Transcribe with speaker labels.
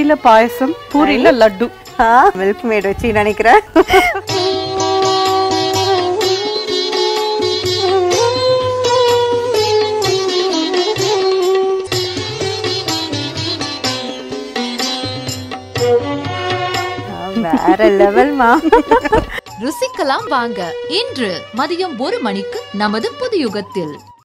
Speaker 1: இட்லில பாயசம், பூரியில லட்டு.
Speaker 2: மில்க் மேட் வச்சு நினைக்கிறேன். வேற லெவல்மா.
Speaker 3: ருசிக்கலாம் வாங்க. இன்று மதியம் 1 மணிக்கு நமது புது யுகத்தில்.